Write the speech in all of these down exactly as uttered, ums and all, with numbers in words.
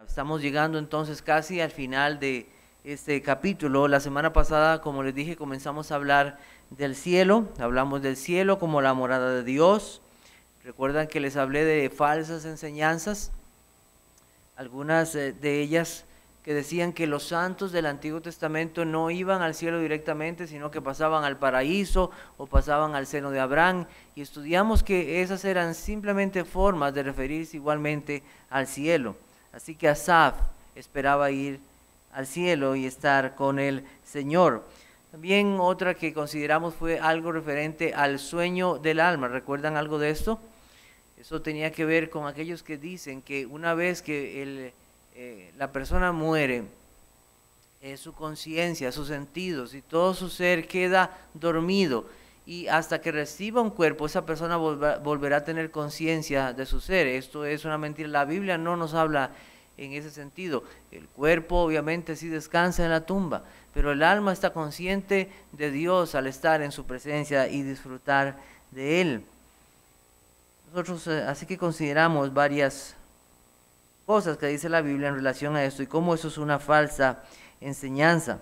Estamos llegando entonces casi al final de este capítulo. La semana pasada, como les dije, comenzamos a hablar del cielo. Hablamos del cielo como la morada de Dios. Recuerdan que les hablé de falsas enseñanzas, algunas de ellas que decían que los santos del Antiguo Testamento no iban al cielo directamente, sino que pasaban al paraíso o pasaban al seno de Abraham, y estudiamos que esas eran simplemente formas de referirse igualmente al cielo. Así que Asaf esperaba ir al cielo y estar con el Señor. También otra que consideramos fue algo referente al sueño del alma. ¿Recuerdan algo de esto? Eso tenía que ver con aquellos que dicen que una vez que el Eh, la persona muere, eh, su conciencia, sus sentidos y todo su ser queda dormido, y hasta que reciba un cuerpo esa persona volver, volverá a tener conciencia de su ser. Esto es una mentira. La Biblia no nos habla en ese sentido. El cuerpo obviamente sí descansa en la tumba, pero el alma está consciente de Dios al estar en su presencia y disfrutar de Él. Nosotros eh, así que consideramos varias cosas que dice la Biblia en relación a esto y cómo eso es una falsa enseñanza.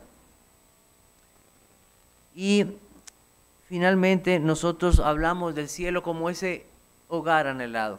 Y finalmente nosotros hablamos del cielo como ese hogar anhelado.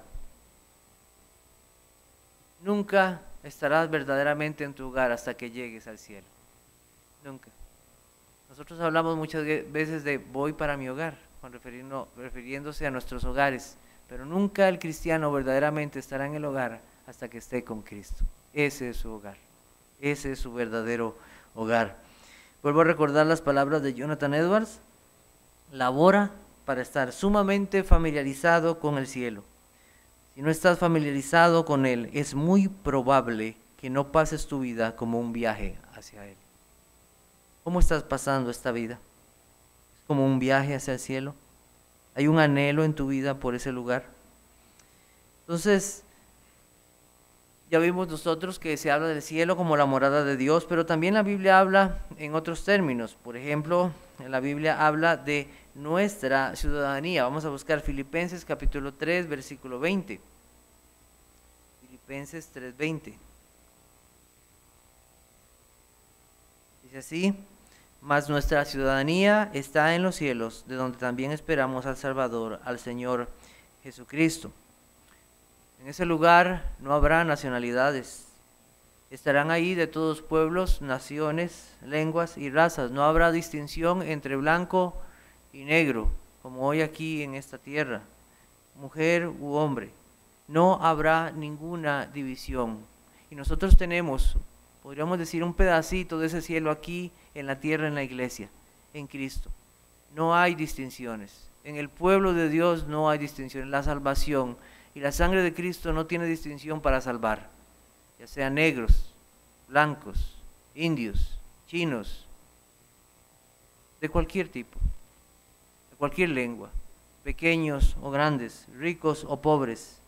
Nunca estarás verdaderamente en tu hogar hasta que llegues al cielo. Nunca. Nosotros hablamos muchas veces de voy para mi hogar, refiriéndose a nuestros hogares, pero nunca el cristiano verdaderamente estará en el hogar hasta que esté con Cristo. Ese es su hogar. Ese es su verdadero hogar. Vuelvo a recordar las palabras de Jonathan Edwards. Labora para estar sumamente familiarizado con el cielo. Si no estás familiarizado con él, es muy probable que no pases tu vida como un viaje hacia él. ¿Cómo estás pasando esta vida? ¿Es como un viaje hacia el cielo? ¿Hay un anhelo en tu vida por ese lugar? Entonces, ya vimos nosotros que se habla del cielo como la morada de Dios, pero también la Biblia habla en otros términos. Por ejemplo, la Biblia habla de nuestra ciudadanía. Vamos a buscar Filipenses capítulo tres, versículo veinte. Filipenses tres, veinte. Dice así: mas nuestra ciudadanía está en los cielos, de donde también esperamos al Salvador, al Señor Jesucristo. En ese lugar no habrá nacionalidades. Estarán ahí de todos pueblos, naciones, lenguas y razas. No habrá distinción entre blanco y negro, como hoy aquí en esta tierra, mujer u hombre. No habrá ninguna división. Y nosotros tenemos, podríamos decir, un pedacito de ese cielo aquí en la tierra, en la iglesia, en Cristo. No hay distinciones. En el pueblo de Dios no hay distinción. La salvación y la sangre de Cristo no tiene distinción para salvar, ya sean negros, blancos, indios, chinos, de cualquier tipo, de cualquier lengua, pequeños o grandes, ricos o pobres.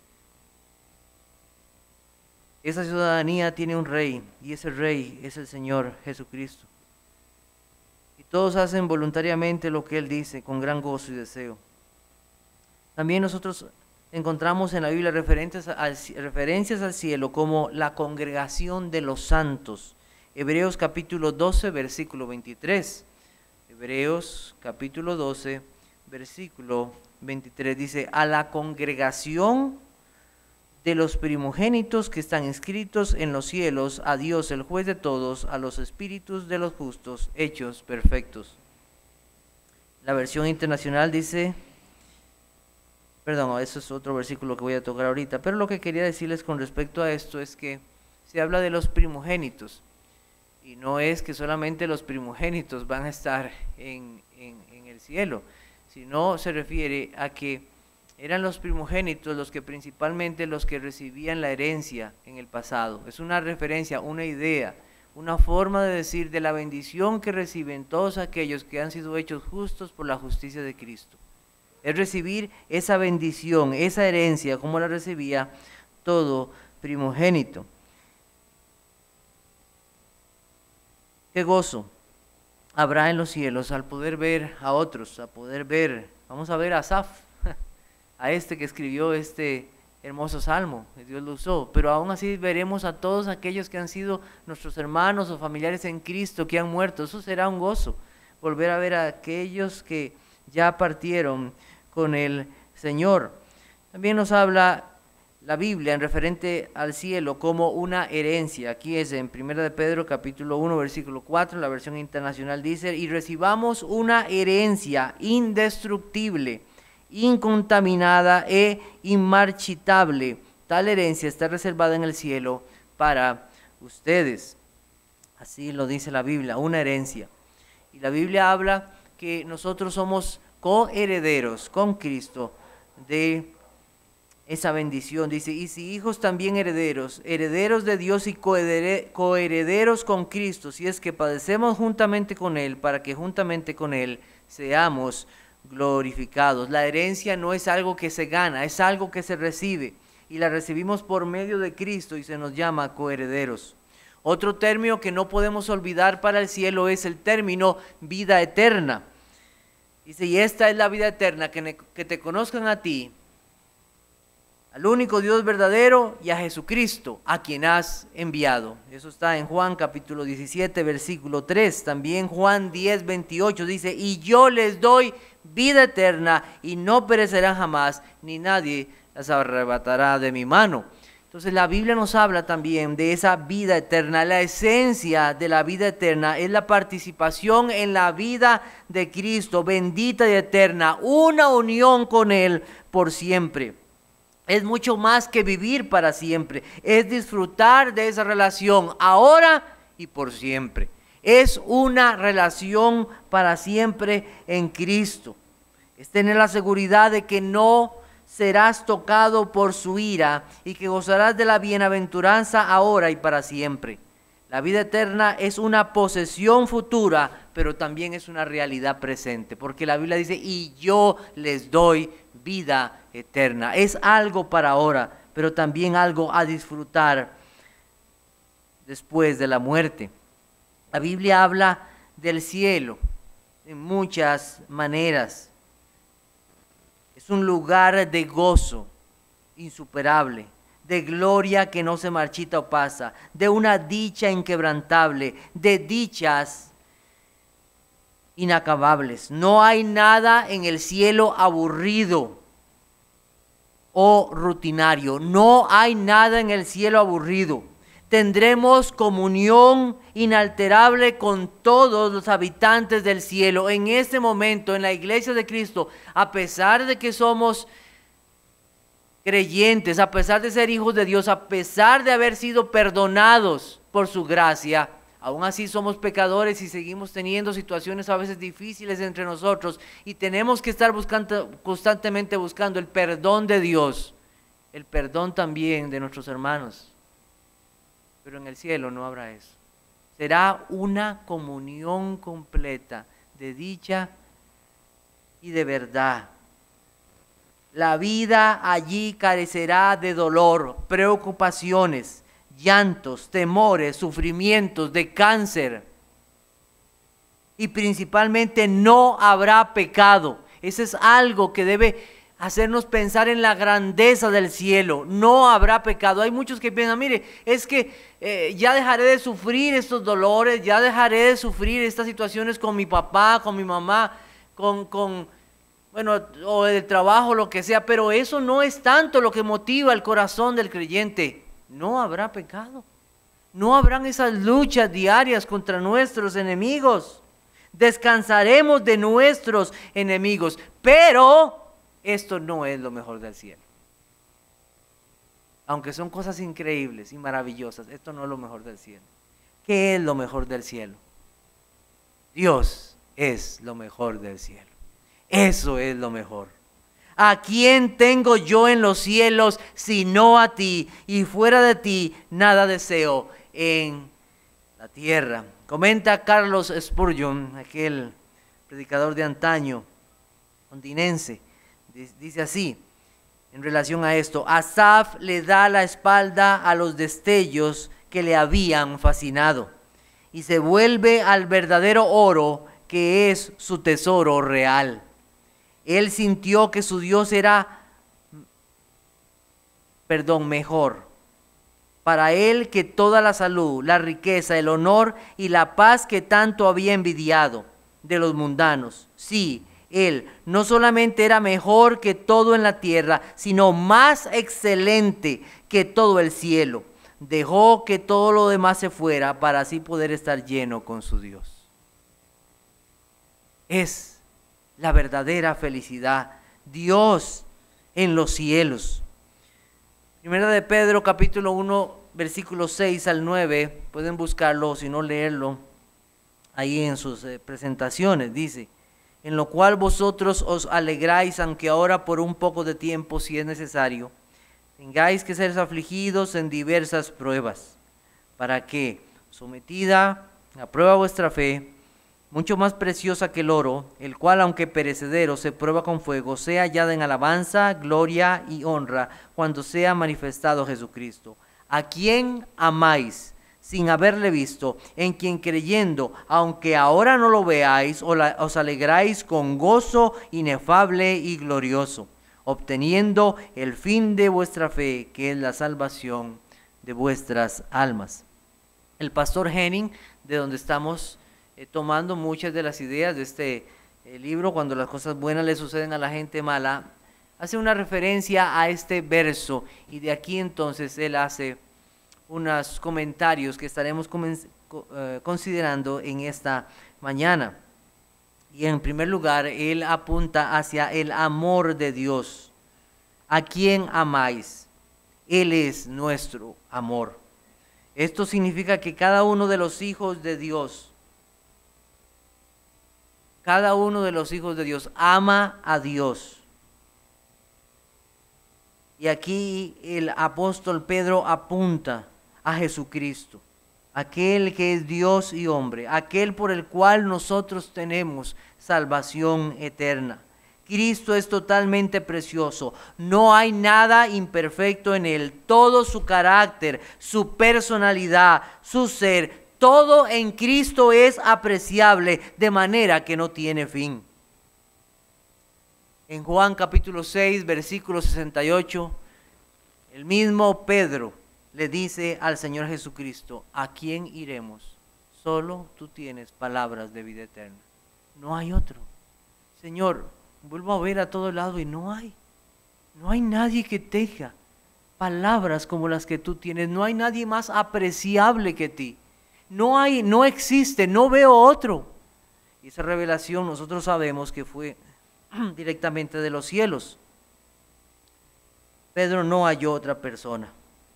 Esa ciudadanía tiene un rey, y ese rey es el Señor Jesucristo. Y todos hacen voluntariamente lo que Él dice, con gran gozo y deseo. También nosotros encontramos en la Biblia referencias al, referencias al cielo como la congregación de los santos. Hebreos capítulo doce, versículo veintitrés. Hebreos capítulo doce, versículo veintitrés dice: a la congregación de los primogénitos que están inscritos en los cielos, a Dios el juez de todos, a los espíritus de los justos hechos perfectos. La versión internacional dice... Perdón, eso es otro versículo que voy a tocar ahorita, pero lo que quería decirles con respecto a esto es que se habla de los primogénitos, y no es que solamente los primogénitos van a estar en, en, en el cielo, sino se refiere a que eran los primogénitos los que principalmente los que recibían la herencia en el pasado. Es una referencia, una idea, una forma de decir de la bendición que reciben todos aquellos que han sido hechos justos por la justicia de Cristo. Es recibir esa bendición, esa herencia, como la recibía todo primogénito. Qué gozo habrá en los cielos al poder ver a otros, a poder ver, vamos a ver a Asaf, a este que escribió este hermoso salmo, Dios lo usó, pero aún así veremos a todos aquellos que han sido nuestros hermanos o familiares en Cristo, que han muerto. Eso será un gozo, volver a ver a aquellos que ya partieron con el Señor. También nos habla la Biblia en referente al cielo como una herencia. Aquí es en primera de Pedro capítulo uno versículo cuatro, la versión internacional dice: y recibamos una herencia indestructible, incontaminada e inmarchitable. Tal herencia está reservada en el cielo para ustedes. Así lo dice la Biblia, una herencia. Y la Biblia habla que nosotros somos coherederos con Cristo de esa bendición. Dice: y si hijos, también herederos, herederos de Dios y coherederos con Cristo, si es que padecemos juntamente con Él, para que juntamente con Él seamos glorificados. La herencia no es algo que se gana, es algo que se recibe, y la recibimos por medio de Cristo y se nos llama coherederos. Otro término que no podemos olvidar para el cielo es el término vida eterna. Dice: y esta es la vida eterna, que, que te conozcan a ti, al único Dios verdadero, y a Jesucristo, a quien has enviado. Eso está en Juan capítulo diecisiete, versículo tres. También Juan diez, veintiocho dice: y yo les doy vida eterna, y no perecerán jamás, ni nadie las arrebatará de mi mano. Entonces la Biblia nos habla también de esa vida eterna. La esencia de la vida eterna es la participación en la vida de Cristo, bendita y eterna, una unión con Él por siempre. Es mucho más que vivir para siempre, es disfrutar de esa relación ahora y por siempre. Es una relación para siempre en Cristo. Es tener la seguridad de que no serás tocado por su ira y que gozarás de la bienaventuranza ahora y para siempre. La vida eterna es una posesión futura, pero también es una realidad presente, porque la Biblia dice: y yo les doy vida eterna. Es algo para ahora, pero también algo a disfrutar después de la muerte. La Biblia habla del cielo en muchas maneras. Es un lugar de gozo insuperable, de gloria que no se marchita o pasa, de una dicha inquebrantable, de dichas inacabables. No hay nada en el cielo aburrido o rutinario. No hay nada en el cielo aburrido. Tendremos comunión inalterable con todos los habitantes del cielo. En este momento, en la iglesia de Cristo, a pesar de que somos creyentes, a pesar de ser hijos de Dios, a pesar de haber sido perdonados por su gracia, aún así somos pecadores y seguimos teniendo situaciones a veces difíciles entre nosotros, y tenemos que estar buscando, constantemente buscando el perdón de Dios, el perdón también de nuestros hermanos. Pero en el cielo no habrá eso. Será una comunión completa de dicha y de verdad. La vida allí carecerá de dolor, preocupaciones, llantos, temores, sufrimientos, de cáncer. Y principalmente no habrá pecado. Eso es algo que debe hacernos pensar en la grandeza del cielo. No habrá pecado. Hay muchos que piensan: mire, es que eh, ya dejaré de sufrir estos dolores, ya dejaré de sufrir estas situaciones con mi papá, con mi mamá, con, con bueno, o el trabajo, lo que sea. Pero eso no es tanto lo que motiva el corazón del creyente. No habrá pecado. No habrán esas luchas diarias contra nuestros enemigos. Descansaremos de nuestros enemigos. Pero esto no es lo mejor del cielo. Aunque son cosas increíbles y maravillosas, esto no es lo mejor del cielo. ¿Qué es lo mejor del cielo? Dios es lo mejor del cielo. Eso es lo mejor. ¿A quién tengo yo en los cielos sino a ti? Y fuera de ti nada deseo en la tierra. Comenta Carlos Spurgeon, aquel predicador de antaño, londinense. Dice así en relación a esto: Asaf le da la espalda a los destellos que le habían fascinado y se vuelve al verdadero oro que es su tesoro real. Él sintió que su Dios era perdón, mejor. Para él que toda la salud, la riqueza, el honor y la paz que tanto había envidiado de los mundanos. Sí, él no solamente era mejor que todo en la tierra, sino más excelente que todo el cielo. Dejó que todo lo demás se fuera para así poder estar lleno con su Dios. Es la verdadera felicidad. Dios en los cielos. Primera de Pedro, capítulo uno, versículos seis al nueve. Pueden buscarlo, si no leerlo, ahí en sus eh, presentaciones. Dice: en lo cual vosotros os alegráis, aunque ahora por un poco de tiempo, si es necesario, tengáis que ser afligidos en diversas pruebas, para que, sometida a prueba vuestra fe, mucho más preciosa que el oro, el cual aunque perecedero se prueba con fuego, sea hallada en alabanza, gloria y honra cuando sea manifestado Jesucristo, a quien amáis sin haberle visto, en quien creyendo, aunque ahora no lo veáis, os alegráis con gozo inefable y glorioso, obteniendo el fin de vuestra fe, que es la salvación de vuestras almas. El pastor Henning, de donde estamos eh, tomando muchas de las ideas de este eh, libro, cuando las cosas buenas le suceden a la gente mala, hace una referencia a este verso, y de aquí entonces él hace unos comentarios que estaremos eh, considerando en esta mañana. Y en primer lugar, él apunta hacia el amor de Dios. ¿A quién amáis? Él es nuestro amor. Esto significa que cada uno de los hijos de Dios, cada uno de los hijos de Dios ama a Dios. Y aquí el apóstol Pedro apunta a Jesucristo, aquel que es Dios y hombre, aquel por el cual nosotros tenemos salvación eterna. Cristo es totalmente precioso, no hay nada imperfecto en él, todo su carácter, su personalidad, su ser, todo en Cristo es apreciable, de manera que no tiene fin. En Juan capítulo seis, versículo sesenta y ocho, el mismo Pedro le dice al Señor Jesucristo: ¿a quién iremos? Solo tú tienes palabras de vida eterna. No hay otro. Señor, vuelvo a ver a todo lado y no hay. No hay nadie que tenga palabras como las que tú tienes. No hay nadie más apreciable que ti. No hay, no existe, no veo otro. Y esa revelación nosotros sabemos que fue directamente de los cielos. Pedro no halló otra persona.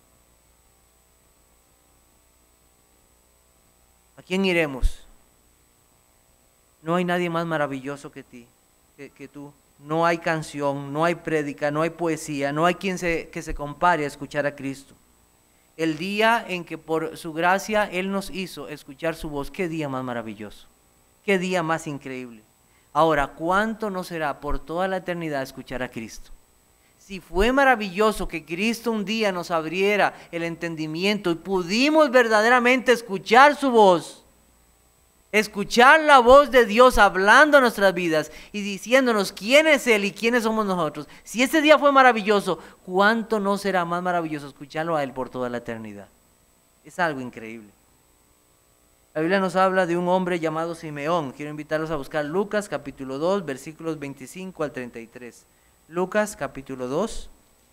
¿A quién iremos? No hay nadie más maravilloso que ti, que, que tú. No hay canción, no hay prédica, no hay poesía, no hay quien se, que se compare a escuchar a Cristo. El día en que por su gracia Él nos hizo escuchar su voz, qué día más maravilloso, qué día más increíble. Ahora, ¿cuánto no será por toda la eternidad escuchar a Cristo? Si fue maravilloso que Cristo un día nos abriera el entendimiento y pudimos verdaderamente escuchar su voz, escuchar la voz de Dios hablando a nuestras vidas y diciéndonos quién es Él y quiénes somos nosotros. Si ese día fue maravilloso, ¿cuánto no será más maravilloso escucharlo a Él por toda la eternidad? Es algo increíble. La Biblia nos habla de un hombre llamado Simeón. Quiero invitarlos a buscar Lucas capítulo dos, versículos veinticinco al treinta y tres. Lucas capítulo dos,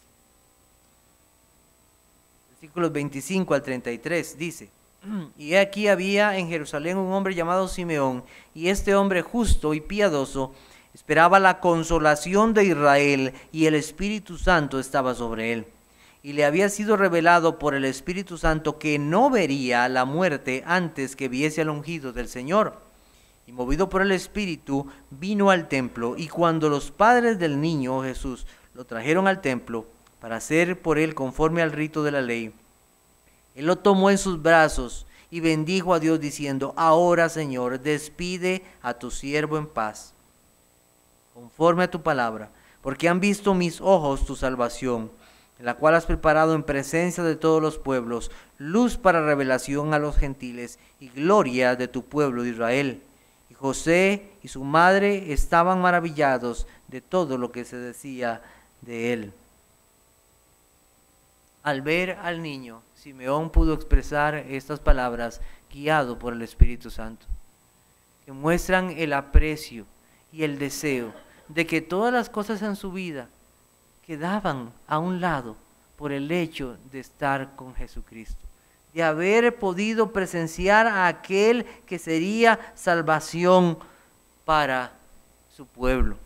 versículos veinticinco al treinta y tres, dice: y aquí había en Jerusalén un hombre llamado Simeón, y este hombre justo y piadoso esperaba la consolación de Israel, y el Espíritu Santo estaba sobre él. Y le había sido revelado por el Espíritu Santo que no vería la muerte antes que viese al ungido del Señor. Y movido por el Espíritu, vino al templo, y cuando los padres del niño Jesús lo trajeron al templo para hacer por él conforme al rito de la ley, él lo tomó en sus brazos y bendijo a Dios diciendo: ahora, Señor, despide a tu siervo en paz, conforme a tu palabra, porque han visto mis ojos tu salvación, la cual has preparado en presencia de todos los pueblos, luz para revelación a los gentiles y gloria de tu pueblo de Israel. Y José y su madre estaban maravillados de todo lo que se decía de él. Al ver al niño, Simeón pudo expresar estas palabras guiado por el Espíritu Santo, que muestran el aprecio y el deseo de que todas las cosas en su vida quedaban a un lado por el hecho de estar con Jesucristo, de haber podido presenciar a aquel que sería salvación para su pueblo.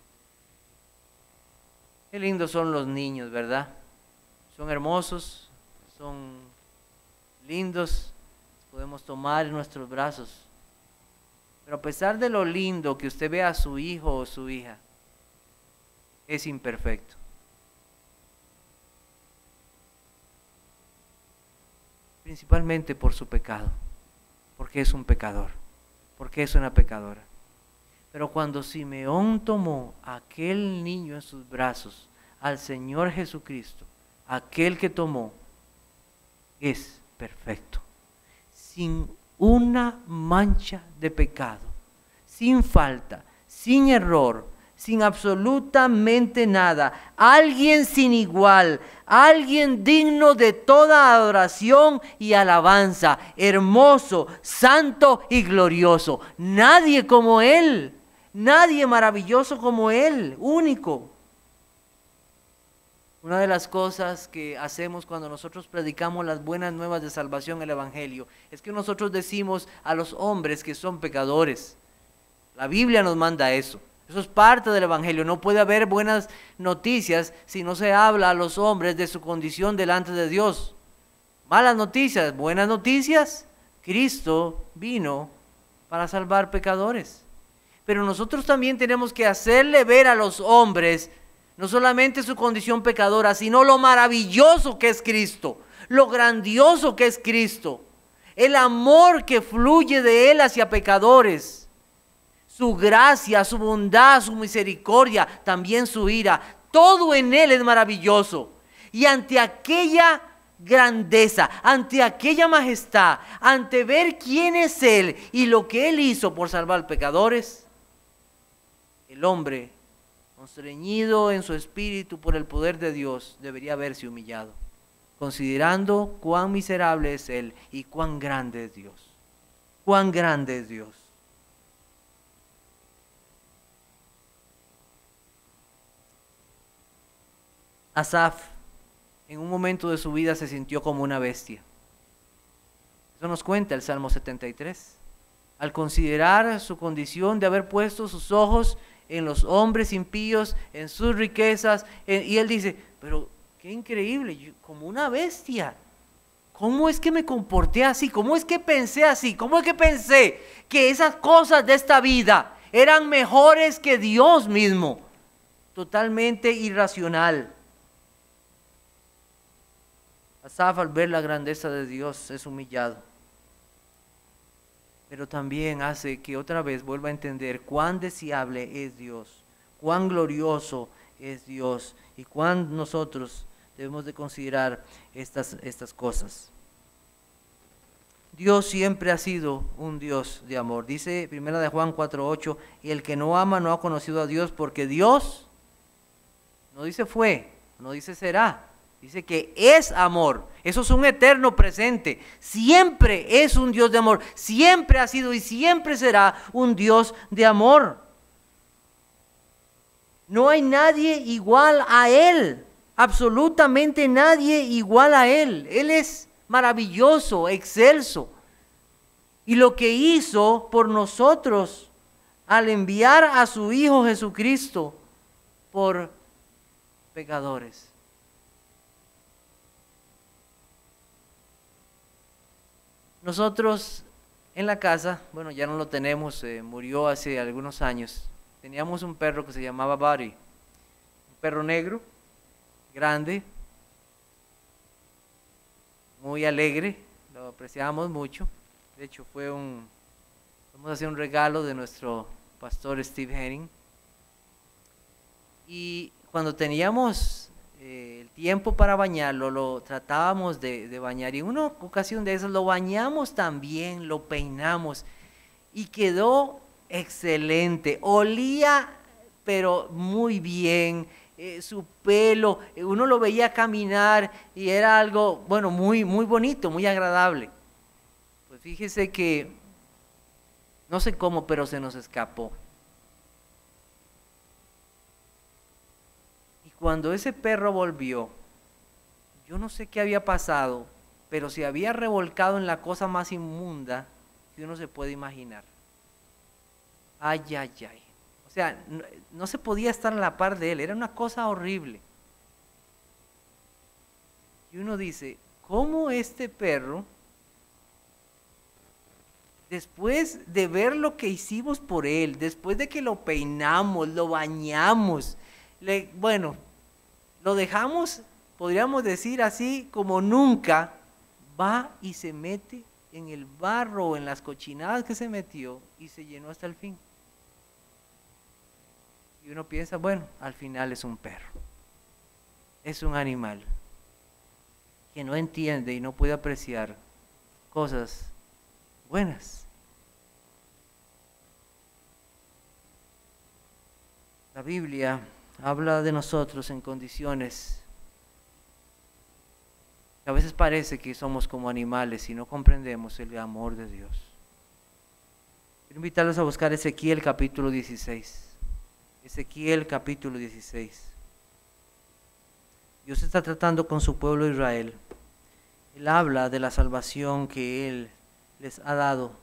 Qué lindos son los niños, ¿verdad? Son hermosos, son lindos, los podemos tomar en nuestros brazos. Pero a pesar de lo lindo que usted ve a su hijo o su hija, es imperfecto. Principalmente por su pecado, porque es un pecador, porque es una pecadora. Pero cuando Simeón tomó a aquel niño en sus brazos, al Señor Jesucristo, aquel que tomó es perfecto, sin una mancha de pecado, sin falta, sin error, sin absolutamente nada, alguien sin igual, alguien digno de toda adoración y alabanza, hermoso, santo y glorioso. Nadie como Él, nadie maravilloso como Él, único. Una de las cosas que hacemos cuando nosotros predicamos las buenas nuevas de salvación, el Evangelio, es que nosotros decimos a los hombres que son pecadores. La Biblia nos manda eso. Eso es parte del Evangelio. No puede haber buenas noticias si no se habla a los hombres de su condición delante de Dios. Malas noticias, buenas noticias. Cristo vino para salvar pecadores. Pero nosotros también tenemos que hacerle ver a los hombres no solamente su condición pecadora, sino lo maravilloso que es Cristo, lo grandioso que es Cristo, el amor que fluye de Él hacia pecadores, su gracia, su bondad, su misericordia, también su ira. Todo en Él es maravilloso. Y ante aquella grandeza, ante aquella majestad, ante ver quién es Él y lo que Él hizo por salvar pecadores, el hombre, constreñido en su espíritu por el poder de Dios, debería haberse humillado, considerando cuán miserable es Él y cuán grande es Dios. Cuán grande es Dios. Asaf, en un momento de su vida, se sintió como una bestia. Eso nos cuenta el Salmo setenta y tres. Al considerar su condición de haber puesto sus ojos en los hombres impíos, en sus riquezas, en, y él dice, pero qué increíble, yo, como una bestia. ¿Cómo es que me comporté así? ¿Cómo es que pensé así? ¿Cómo es que pensé que esas cosas de esta vida eran mejores que Dios mismo? Totalmente irracional. Asaf, al ver la grandeza de Dios, es humillado. Pero también hace que otra vez vuelva a entender cuán deseable es Dios, cuán glorioso es Dios y cuán nosotros debemos de considerar estas, estas cosas. Dios siempre ha sido un Dios de amor. Dice primera de Juan cuatro ocho, y el que no ama no ha conocido a Dios, porque Dios, no dice fue, no dice será, dice que es amor. Eso es un eterno presente. Siempre es un Dios de amor. Siempre ha sido y siempre será un Dios de amor. No hay nadie igual a Él. Absolutamente nadie igual a Él. Él es maravilloso, excelso. Y lo que hizo por nosotros al enviar a su Hijo Jesucristo por pecadores. Nosotros en la casa, bueno, ya no lo tenemos, eh, murió hace algunos años. Teníamos un perro que se llamaba Buddy, un perro negro, grande, muy alegre, lo apreciábamos mucho. De hecho, fue un, vamos a hacer un regalo de nuestro pastor Steve Henning. Y cuando teníamos eh, el tiempo para bañarlo, lo tratábamos de, de bañar. Y en una ocasión de esas lo bañamos también, lo peinamos y quedó excelente. Olía, pero muy bien. eh, su pelo, eh, uno lo veía caminar y era algo, bueno, muy, muy bonito, muy agradable. Pues fíjese que, no sé cómo, pero se nos escapó. Y cuando ese perro volvió, yo no sé qué había pasado, pero se había revolcado en la cosa más inmunda que uno se puede imaginar. Ay, ay, ay. O sea, no, no se podía estar a la par de él, era una cosa horrible. Y uno dice, ¿cómo este perro, después de ver lo que hicimos por él, después de que lo peinamos, lo bañamos, le, bueno, lo dejamos, podríamos decir así, como nunca, va y se mete en el barro o en las cochinadas que se metió y se llenó hasta el fin? Y uno piensa, bueno, al final es un perro, es un animal que no entiende y no puede apreciar cosas buenas. La Biblia habla de nosotros en condiciones que a veces parece que somos como animales y no comprendemos el amor de Dios. Quiero invitarlos a buscar Ezequiel capítulo dieciséis. Ezequiel capítulo dieciséis. Dios está tratando con su pueblo Israel. Él habla de la salvación que Él les ha dado.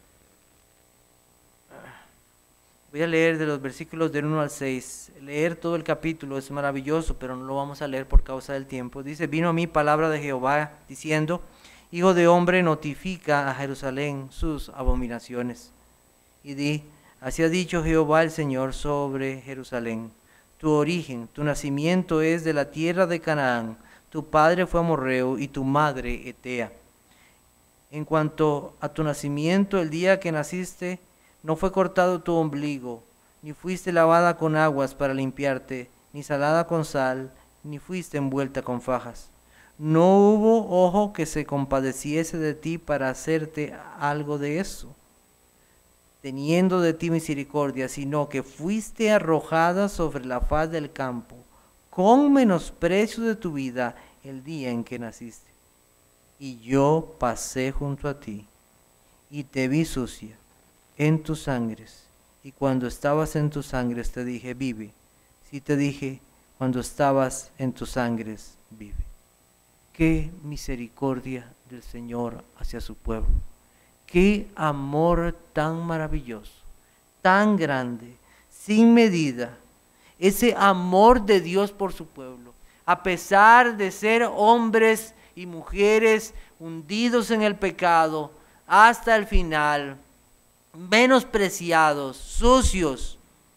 Voy a leer de los versículos del uno al seis. Leer todo el capítulo es maravilloso, pero no lo vamos a leer por causa del tiempo. Dice, vino a mí palabra de Jehová diciendo, hijo de hombre, notifica a Jerusalén sus abominaciones. Y di, así ha dicho Jehová el Señor sobre Jerusalén. Tu origen, tu nacimiento es de la tierra de Canaán. Tu padre fue amorreo y tu madre etea. En cuanto a tu nacimiento, el día que naciste, no fue cortado tu ombligo, ni fuiste lavada con aguas para limpiarte, ni salada con sal, ni fuiste envuelta con fajas. No hubo ojo que se compadeciese de ti para hacerte algo de eso, teniendo de ti misericordia, sino que fuiste arrojada sobre la faz del campo, con menosprecio de tu vida el día en que naciste. Y yo pasé junto a ti, y te vi sucia en tus sangres, y cuando estabas en tus sangres te dije, vive. Sí te dije, cuando estabas en tus sangres, vive. Qué misericordia del Señor hacia su pueblo. Qué amor tan maravilloso, tan grande, sin medida. Ese amor de Dios por su pueblo, a pesar de ser hombres y mujeres hundidos en el pecado hasta el final, menospreciados, sucios,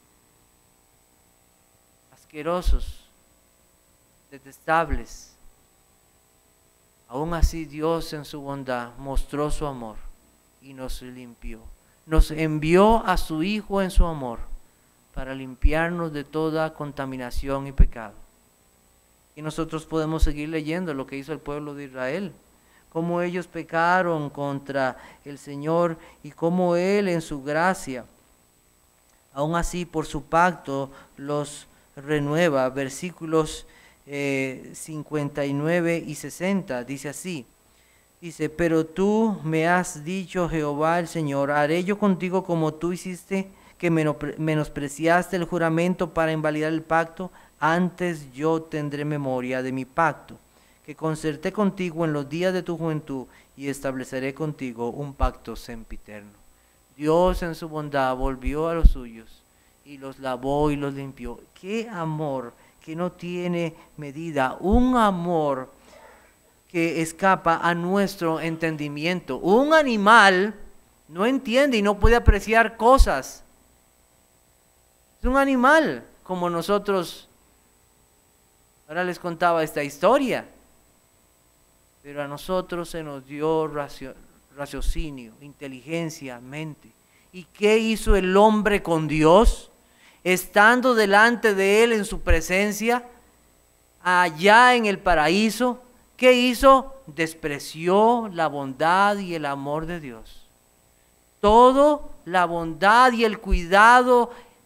asquerosos, detestables. Aún así Dios en su bondad mostró su amor y nos limpió. Nos envió a su Hijo en su amor para limpiarnos de toda contaminación y pecado. Y nosotros podemos seguir leyendo lo que hizo el pueblo de Israel, cómo ellos pecaron contra el Señor y cómo Él en su gracia, aún así por su pacto, los renueva. Versículos eh, cincuenta y nueve y sesenta, dice así, dice, pero tú me has dicho, Jehová el Señor, haré yo contigo como tú hiciste, que menospreciaste el juramento para invalidar el pacto, antes yo tendré memoria de mi pacto, que concerté contigo en los días de tu juventud, y estableceré contigo un pacto sempiterno. Dios en su bondad volvió a los suyos, y los lavó y los limpió. ¡Qué amor que no tiene medida! Un amor que escapa a nuestro entendimiento. Un animal no entiende y no puede apreciar cosas. Es un animal como nosotros. Ahora les contaba esta historia. Pero a nosotros se nos dio raciocinio, inteligencia, mente. ¿Y qué hizo el hombre con Dios? Estando delante de Él en su presencia, allá en el paraíso, ¿qué hizo? Despreció la bondad y el amor de Dios. Todo la bondad y el cuidado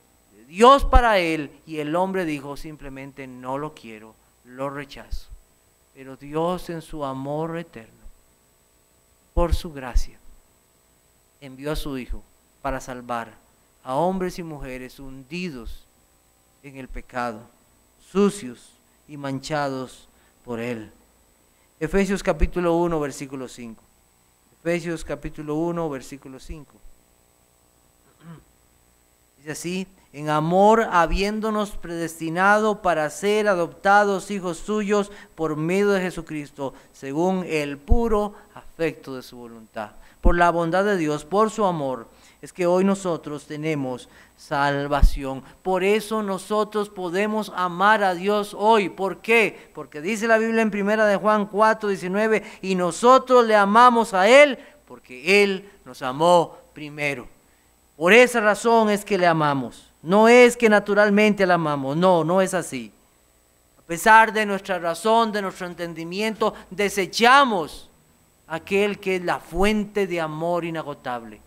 Dios para él, y el hombre dijo simplemente no lo quiero, lo rechazo. Pero Dios en su amor eterno, por su gracia, envió a su Hijo para salvar a hombres y mujeres hundidos en el pecado, sucios y manchados por él. Efesios capítulo uno, versículo cinco. Efesios capítulo uno, versículo cinco. Dice así: en amor habiéndonos predestinado para ser adoptados hijos suyos por medio de Jesucristo, según el puro afecto de su voluntad. Por la bondad de Dios, por su amor, es que hoy nosotros tenemos salvación. Por eso nosotros podemos amar a Dios hoy. ¿Por qué? Porque dice la Biblia en primera de Juan cuatro, diecinueve, y nosotros le amamos a Él porque Él nos amó primero. Por esa razón es que le amamos. No es que naturalmente le amamos, no, no es así. A pesar de nuestra razón, de nuestro entendimiento, desechamos aquel que es la fuente de amor inagotable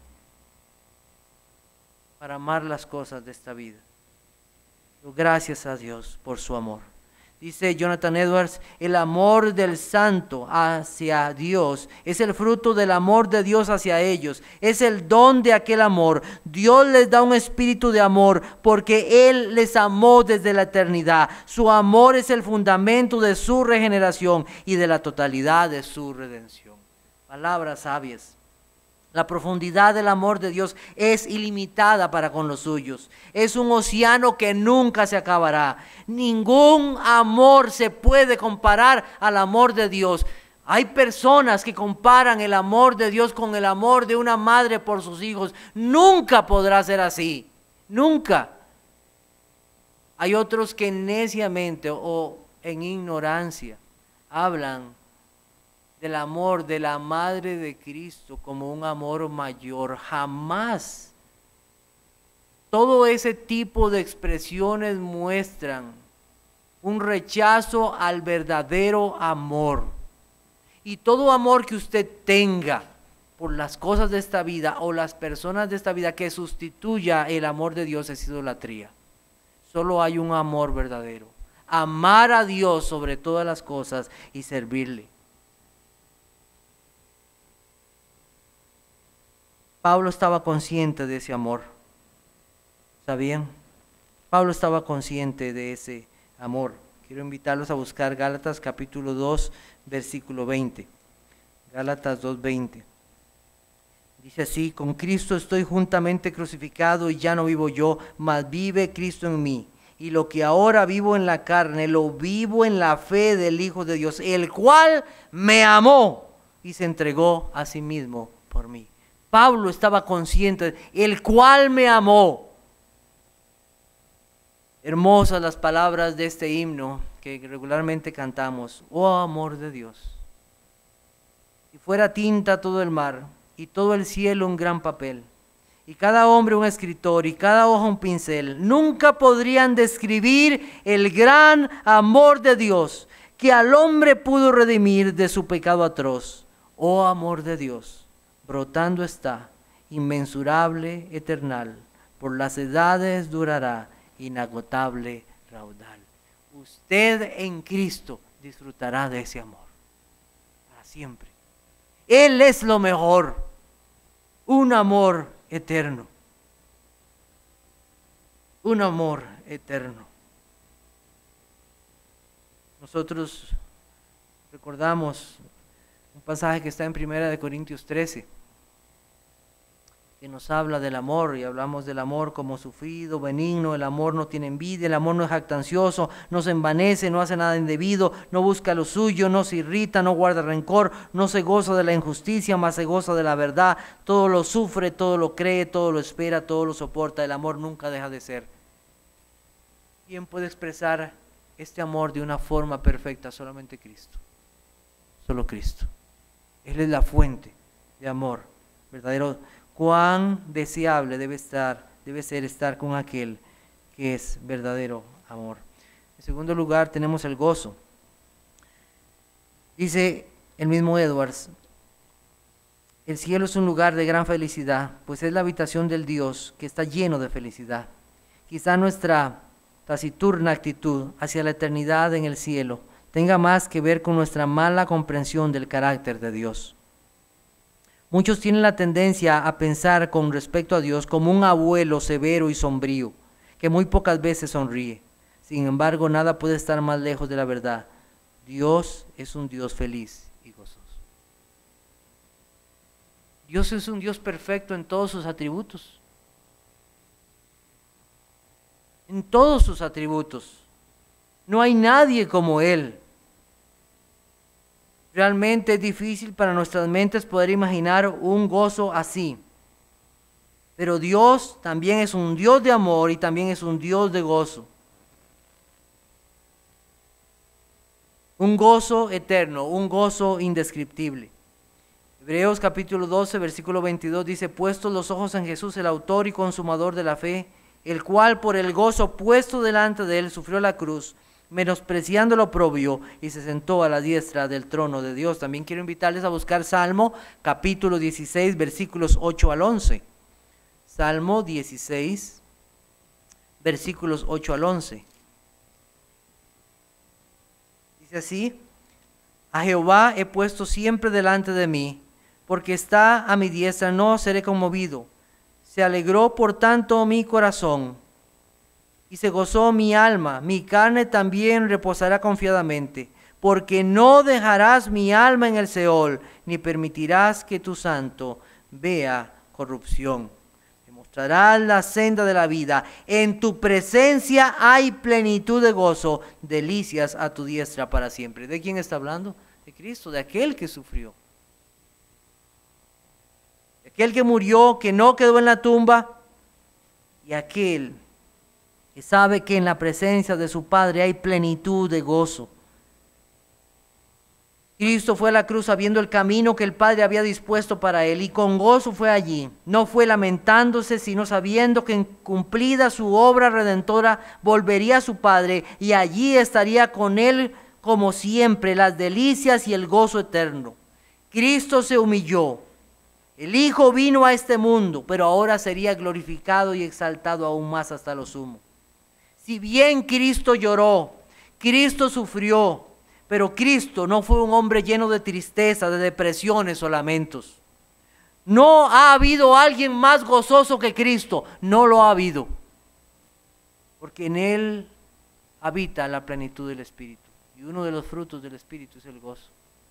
para amar las cosas de esta vida. Pero gracias a Dios por su amor. Dice Jonathan Edwards: el amor del santo hacia Dios es el fruto del amor de Dios hacia ellos. Es el don de aquel amor. Dios les da un espíritu de amor porque Él les amó desde la eternidad. Su amor es el fundamento de su regeneración y de la totalidad de su redención. Palabras sabias. La profundidad del amor de Dios es ilimitada para con los suyos. Es un océano que nunca se acabará. Ningún amor se puede comparar al amor de Dios. Hay personas que comparan el amor de Dios con el amor de una madre por sus hijos. Nunca podrá ser así. Nunca. Hay otros que neciamente o en ignorancia hablan del amor de la Madre de Cristo como un amor mayor. Jamás. Todo ese tipo de expresiones muestran un rechazo al verdadero amor. Y todo amor que usted tenga por las cosas de esta vida o las personas de esta vida que sustituya el amor de Dios es idolatría. Solo hay un amor verdadero. Amar a Dios sobre todas las cosas y servirle. Pablo estaba consciente de ese amor. ¿Sabían? Pablo estaba consciente de ese amor. Quiero invitarlos a buscar Gálatas capítulo dos, versículo veinte. Gálatas dos, veinte. Dice así: con Cristo estoy juntamente crucificado y ya no vivo yo, mas vive Cristo en mí. Y lo que ahora vivo en la carne, lo vivo en la fe del Hijo de Dios, el cual me amó y se entregó a sí mismo por mí. Pablo estaba consciente, el cual me amó. Hermosas las palabras de este himno que regularmente cantamos. Oh amor de Dios. Si fuera tinta todo el mar y todo el cielo un gran papel, y cada hombre un escritor y cada hoja un pincel, nunca podrían describir el gran amor de Dios que al hombre pudo redimir de su pecado atroz. Oh amor de Dios. Brotando está, inmensurable, eternal, por las edades durará, inagotable raudal. Usted en Cristo disfrutará de ese amor, para siempre. Él es lo mejor, un amor eterno, un amor eterno. Nosotros recordamos un pasaje que está en primera de Corintios trece, que nos habla del amor, y hablamos del amor como sufrido, benigno. El amor no tiene envidia, el amor no es jactancioso, no se envanece, no hace nada indebido, no busca lo suyo, no se irrita, no guarda rencor, no se goza de la injusticia, mas se goza de la verdad. Todo lo sufre, todo lo cree, todo lo espera, todo lo soporta. El amor nunca deja de ser. ¿Quién puede expresar este amor de una forma perfecta? Solamente Cristo. Solo Cristo. Él es la fuente de amor verdadero. Cuán deseable debe estar, debe ser estar con aquel que es verdadero amor. En segundo lugar, tenemos el gozo. Dice el mismo Edwards: el cielo es un lugar de gran felicidad, pues es la habitación del Dios que está lleno de felicidad. Quizá nuestra taciturna actitud hacia la eternidad en el cielo tenga más que ver con nuestra mala comprensión del carácter de Dios. Muchos tienen la tendencia a pensar con respecto a Dios como un abuelo severo y sombrío, que muy pocas veces sonríe. Sin embargo, nada puede estar más lejos de la verdad. Dios es un Dios feliz y gozoso. Dios es un Dios perfecto en todos sus atributos. En todos sus atributos. No hay nadie como Él. Realmente es difícil para nuestras mentes poder imaginar un gozo así. Pero Dios también es un Dios de amor y también es un Dios de gozo. Un gozo eterno, un gozo indescriptible. Hebreos capítulo doce, versículo veintidós dice: puestos los ojos en Jesús, el autor y consumador de la fe, el cual por el gozo puesto delante de él sufrió la cruz, menospreciando lo oprobio, y se sentó a la diestra del trono de Dios. También quiero invitarles a buscar Salmo capítulo dieciséis, versículos ocho al once. Salmo dieciséis, versículos ocho al once. Dice así: a Jehová he puesto siempre delante de mí, porque está a mi diestra, no seré conmovido. Se alegró por tanto mi corazón, y se gozó mi alma, mi carne también reposará confiadamente, porque no dejarás mi alma en el Seol, ni permitirás que tu santo vea corrupción. Me mostrarás la senda de la vida, en tu presencia hay plenitud de gozo, delicias a tu diestra para siempre. ¿De quién está hablando? De Cristo, de aquel que sufrió. De aquel que murió, que no quedó en la tumba, y aquel que sabe que en la presencia de su Padre hay plenitud de gozo. Cristo fue a la cruz sabiendo el camino que el Padre había dispuesto para él, y con gozo fue allí. No fue lamentándose, sino sabiendo que en cumplida su obra redentora volvería a su Padre, y allí estaría con él como siempre, las delicias y el gozo eterno. Cristo se humilló. El Hijo vino a este mundo, pero ahora sería glorificado y exaltado aún más hasta lo sumo. Si bien Cristo lloró, Cristo sufrió, pero Cristo no fue un hombre lleno de tristeza, de depresiones o lamentos. No ha habido alguien más gozoso que Cristo, no lo ha habido, porque en Él habita la plenitud del Espíritu, y uno de los frutos del Espíritu es el gozo.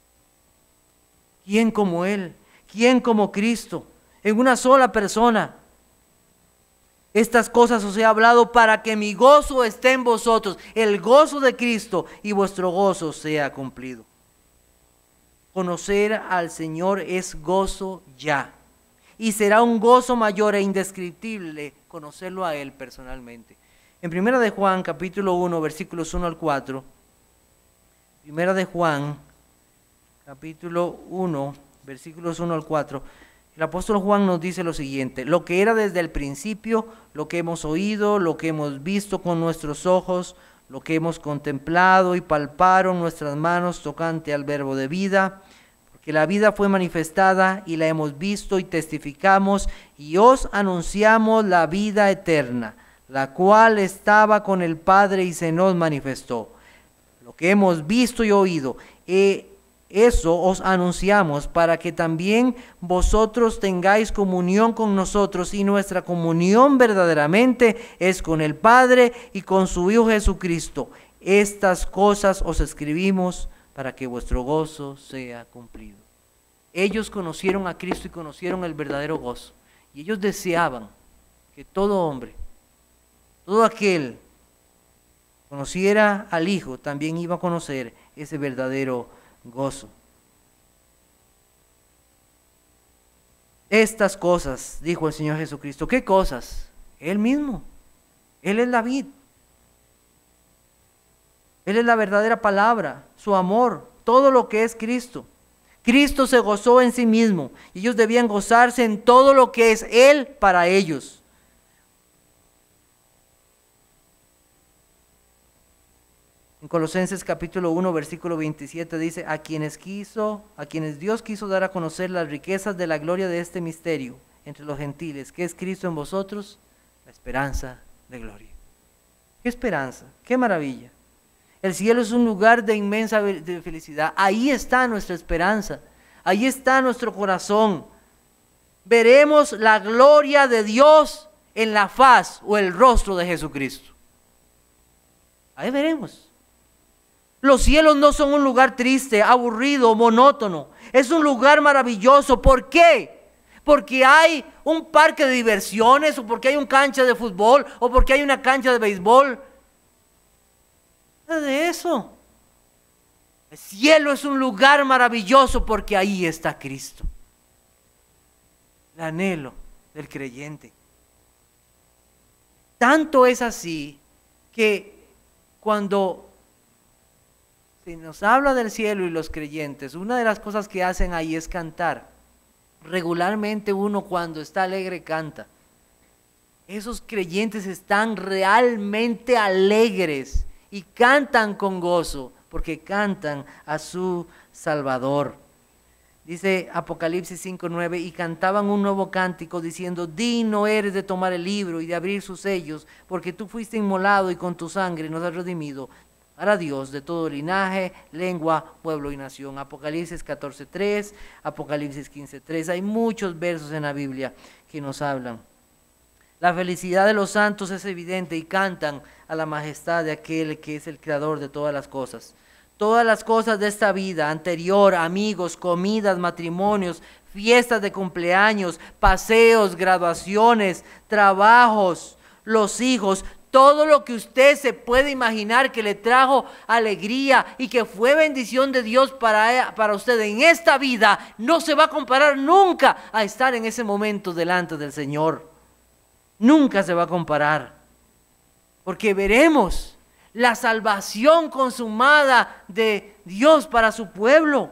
¿Quién como Él? ¿Quién como Cristo? En una sola persona. Estas cosas os he hablado para que mi gozo esté en vosotros, el gozo de Cristo, y vuestro gozo sea cumplido. Conocer al Señor es gozo ya, y será un gozo mayor e indescriptible conocerlo a Él personalmente. En Primera de Juan, capítulo uno, versículos uno al cuatro, Primera de Juan, capítulo uno, versículos uno al cuatro, el apóstol Juan nos dice lo siguiente: lo que era desde el principio, lo que hemos oído, lo que hemos visto con nuestros ojos, lo que hemos contemplado y palparon nuestras manos tocante al verbo de vida, porque la vida fue manifestada y la hemos visto y testificamos y os anunciamos la vida eterna, la cual estaba con el Padre y se nos manifestó. Lo que hemos visto y oído, eh, eso os anunciamos para que también vosotros tengáis comunión con nosotros, y nuestra comunión verdaderamente es con el Padre y con su Hijo Jesucristo. Estas cosas os escribimos para que vuestro gozo sea cumplido. Ellos conocieron a Cristo y conocieron el verdadero gozo, y ellos deseaban que todo hombre, todo aquel que conociera al Hijo, también iba a conocer ese verdadero gozo. Estas cosas, dijo el Señor Jesucristo. ¿Qué cosas? Él mismo. Él es la vid. Él es la verdadera palabra, su amor, todo lo que es Cristo. Cristo se gozó en sí mismo, y ellos debían gozarse en todo lo que es Él para ellos. En Colosenses capítulo uno, versículo veintisiete dice: a quienes quiso, a quienes Dios quiso dar a conocer las riquezas de la gloria de este misterio entre los gentiles, que es Cristo en vosotros, la esperanza de gloria. Qué esperanza, qué maravilla. El cielo es un lugar de inmensa de felicidad. Ahí está nuestra esperanza. Ahí está nuestro corazón. Veremos la gloria de Dios en la faz o el rostro de Jesucristo. Ahí veremos. Los cielos no son un lugar triste, aburrido, monótono. Es un lugar maravilloso. ¿Por qué? Porque hay un parque de diversiones, o porque hay una cancha de fútbol, o porque hay una cancha de béisbol. Nada de eso. El cielo es un lugar maravilloso porque ahí está Cristo. El anhelo del creyente. Tanto es así que cuando se nos habla del cielo y los creyentes, una de las cosas que hacen ahí es cantar. Regularmente uno cuando está alegre canta. Esos creyentes están realmente alegres y cantan con gozo porque cantan a su Salvador. Dice Apocalipsis cinco nueve, y cantaban un nuevo cántico diciendo: digno eres de tomar el libro y de abrir sus sellos, porque tú fuiste inmolado y con tu sangre nos has redimido para Dios de todo linaje, lengua, pueblo y nación. Apocalipsis catorce tres, Apocalipsis quince tres. Hay muchos versos en la Biblia que nos hablan. La felicidad de los santos es evidente y cantan a la majestad de aquel que es el creador de todas las cosas. Todas las cosas de esta vida anterior, amigos, comidas, matrimonios, fiestas de cumpleaños, paseos, graduaciones, trabajos, los hijos, todo lo que usted se puede imaginar que le trajo alegría y que fue bendición de Dios para, para usted en esta vida, no se va a comparar nunca a estar en ese momento delante del Señor. Nunca se va a comparar, porque veremos la salvación consumada de Dios para su pueblo.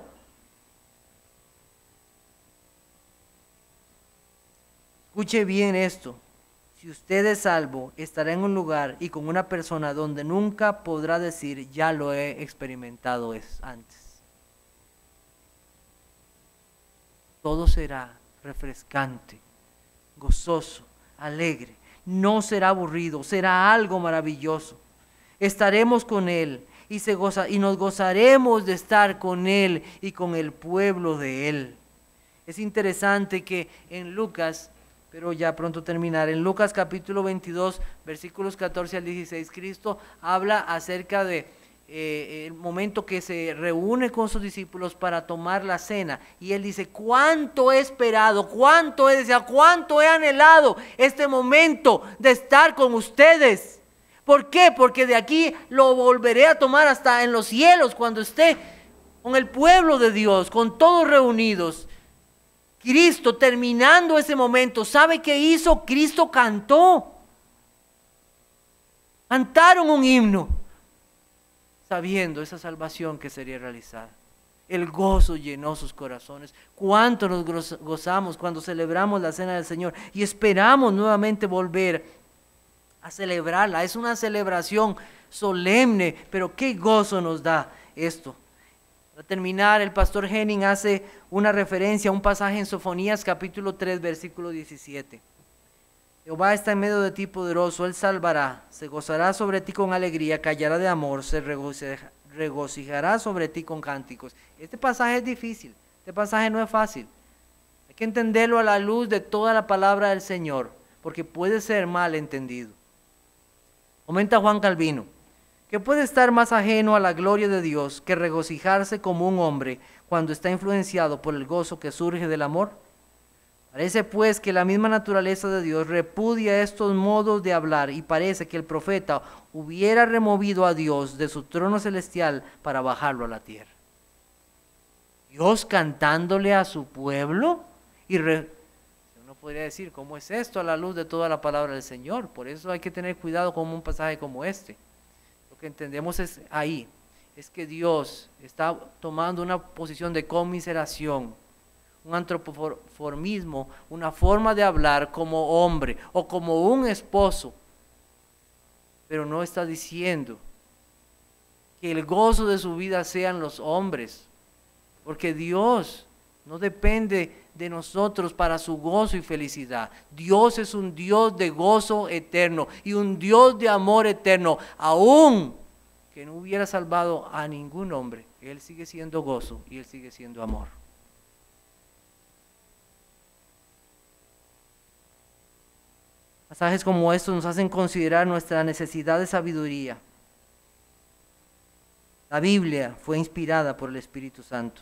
Escuche bien esto. Si usted es salvo, estará en un lugar y con una persona donde nunca podrá decir: ya lo he experimentado antes. Todo será refrescante, gozoso, alegre. No será aburrido, será algo maravilloso. Estaremos con Él y, se goza, y nos gozaremos de estar con Él y con el pueblo de Él. Es interesante que en Lucas, pero ya pronto terminar, en Lucas capítulo veintidós, versículos catorce al dieciséis, Cristo habla acerca de eh, el momento que se reúne con sus discípulos para tomar la cena. Y Él dice: cuánto he esperado, cuánto he deseado, cuánto he anhelado este momento de estar con ustedes. ¿Por qué? Porque de aquí lo volveré a tomar hasta en los cielos, cuando esté con el pueblo de Dios, con todos reunidos. Cristo, terminando ese momento, ¿sabe qué hizo? Cristo cantó. Cantaron un himno, sabiendo esa salvación que sería realizada. El gozo llenó sus corazones. Cuánto nos gozamos cuando celebramos la cena del Señor y esperamos nuevamente volver a celebrarla. Es una celebración solemne, pero qué gozo nos da esto. Para terminar, el pastor Henning hace una referencia a un pasaje en Sofonías capítulo tres, versículo diecisiete. Jehová está en medio de ti poderoso, Él salvará, se gozará sobre ti con alegría, callará de amor, se regocijará, regocijará sobre ti con cánticos. Este pasaje es difícil, este pasaje no es fácil. Hay que entenderlo a la luz de toda la palabra del Señor, porque puede ser mal entendido. Comenta Juan Calvino: ¿qué puede estar más ajeno a la gloria de Dios que regocijarse como un hombre cuando está influenciado por el gozo que surge del amor? Parece pues que la misma naturaleza de Dios repudia estos modos de hablar, y parece que el profeta hubiera removido a Dios de su trono celestial para bajarlo a la tierra. Dios cantándole a su pueblo, y re uno podría decir: ¿cómo es esto a la luz de toda la palabra del Señor? Por eso hay que tener cuidado con un pasaje como este. Lo que entendemos es ahí, es que Dios está tomando una posición de conmiseración, un antropoformismo, una forma de hablar como hombre o como un esposo, pero no está diciendo que el gozo de su vida sean los hombres, porque Dios No depende de nosotros para su gozo y felicidad. Dios es un Dios de gozo eterno y un Dios de amor eterno. Aún que no hubiera salvado a ningún hombre, Él sigue siendo gozo y Él sigue siendo amor. Pasajes como estos nos hacen considerar nuestra necesidad de sabiduría. La Biblia fue inspirada por el Espíritu Santo.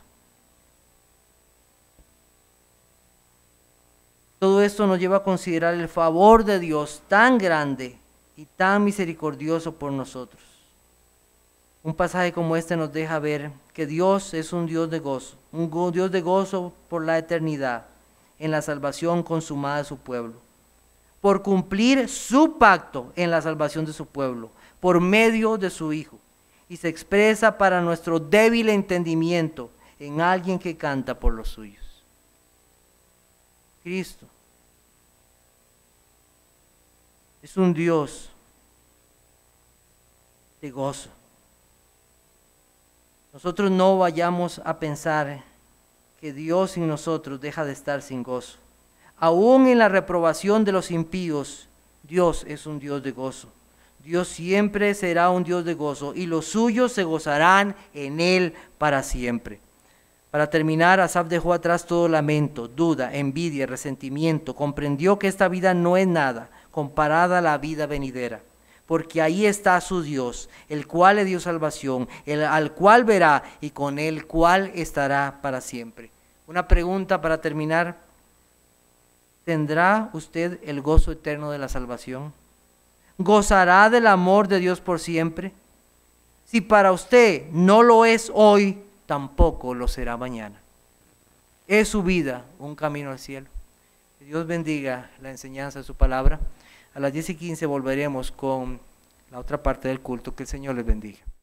Todo esto nos lleva a considerar el favor de Dios tan grande y tan misericordioso por nosotros. Un pasaje como este nos deja ver que Dios es un Dios de gozo, un Dios de gozo por la eternidad, en la salvación consumada de su pueblo, por cumplir su pacto en la salvación de su pueblo, por medio de su Hijo, y se expresa para nuestro débil entendimiento en alguien que canta por los suyos. Cristo es un Dios de gozo. Nosotros no vayamos a pensar que Dios sin nosotros deja de estar sin gozo. Aún en la reprobación de los impíos, Dios es un Dios de gozo. Dios siempre será un Dios de gozo y los suyos se gozarán en Él para siempre. Para terminar, Asaf dejó atrás todo lamento, duda, envidia, resentimiento. Comprendió que esta vida no es nada comparada a la vida venidera, porque ahí está su Dios, el cual le dio salvación, el al cual verá y con el cual estará para siempre. Una pregunta para terminar: ¿tendrá usted el gozo eterno de la salvación? ¿Gozará del amor de Dios por siempre? Si para usted no lo es hoy, tampoco lo será mañana. ¿Es su vida un camino al cielo? Que Dios bendiga la enseñanza de su palabra. A las diez y quince volveremos con la otra parte del culto. Que el Señor les bendiga.